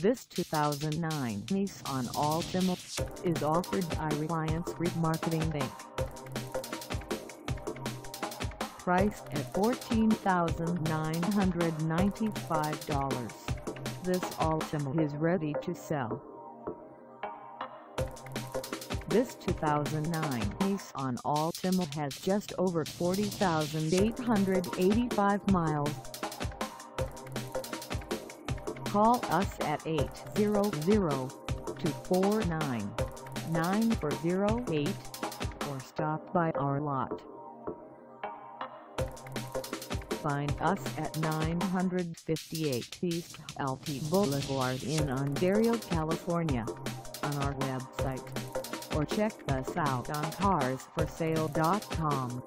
This 2009 Nissan Altima is offered by Reliance Remarketing Inc. Priced at $14,995, this Altima is ready to sell. This 2009 Nissan Altima has just over 40,885 miles. Call us at 800-249-9408 or stop by our lot. Find us at 958 East LT Boulevard in Ontario, California, on our website, or check us out on carsforsale.com.